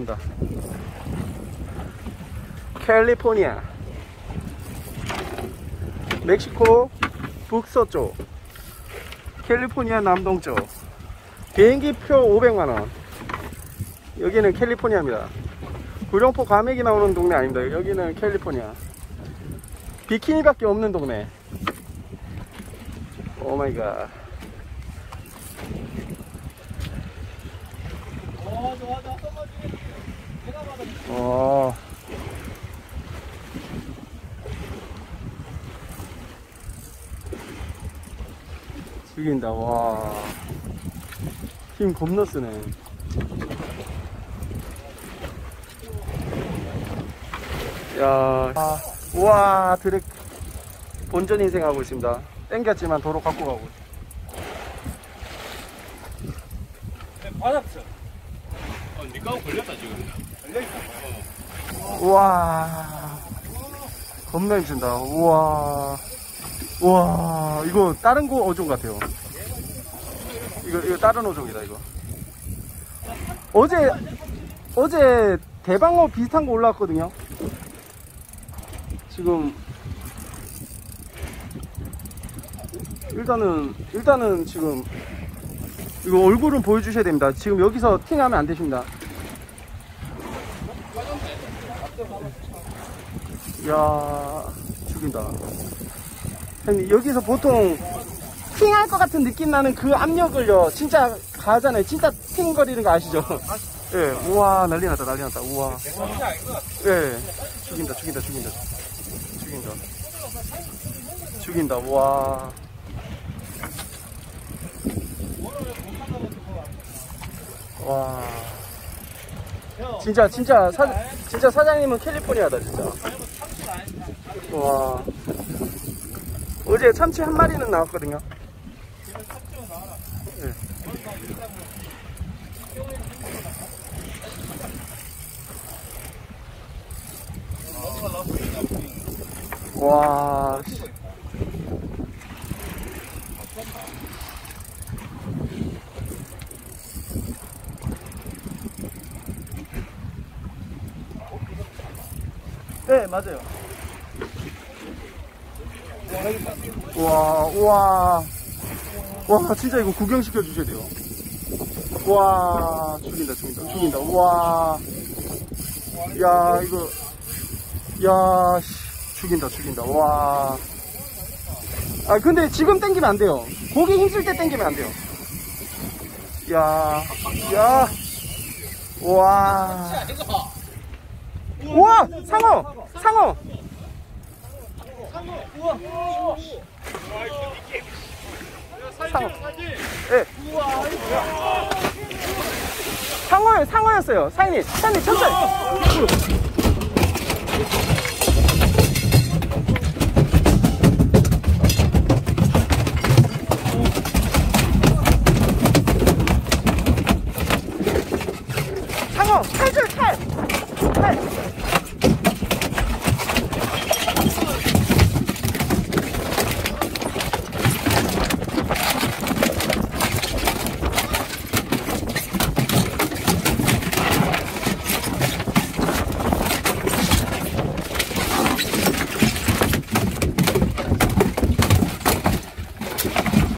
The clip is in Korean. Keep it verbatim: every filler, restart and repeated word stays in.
죽인다. 캘리포니아, 멕시코 북서쪽, 캘리포니아 남동쪽. 비행기표 오백만 원. 여기는 캘리포니아입니다. 구룡포 과메기 나오는 동네 아닙니다. 여기는 캘리포니아. 비키니밖에 없는 동네. 오마이갓. 어. 죽인다. 와, 힘 겁나 쓰네. 야, 아, 우와, 드랙 본전 인생 하고 있습니다. 땡겼지만 도로 갖고 가고. 받았어. 어, 니가 걸렸다 지금. 걸려있다. 어. 우와, 겁나 힘쓴다. 우와, 우와, 이거 다른 거 어종 같아요. 이거 이거 다른 어종이다 이거. 어제 어제 대방어 비슷한 거 올라왔거든요. 지금 일단은 일단은 지금 이거 얼굴은 보여주셔야 됩니다. 지금 여기서 팅하면 안 되십니다. 이야, 죽인다. 여기서 보통 팅할 것 같은 느낌 나는 그 압력을요 진짜 가잖아요. 진짜 팅거리는 거 아시죠? 예, 네. 우와, 난리 났다, 난리 났다. 우와. 예, 네. 죽인다, 죽인다, 죽인다. 죽인다. 죽인다, 우와. 와. 진짜, 진짜, 사, 진짜 사장님은 캘리포니아다, 진짜. 와. 어제 참치 한 마리는 나왔거든요. 네. 와. 네, 맞아요. 와, 우와. 와, 진짜 이거 구경시켜 주셔야 돼요. 와, 죽인다, 죽인다, 죽인다. 와. 야, 이거. 야, 씨, 죽인다, 죽인다. 와. 아, 근데 지금 땡기면 안 돼요. 고기 힘쓸 때 땡기면 안 돼요. 야, 야. 와. 우와! 상어! 상어! 우와. 상어. 예. 상어요, 상어였어요. 사장님, 사장님, 천천히.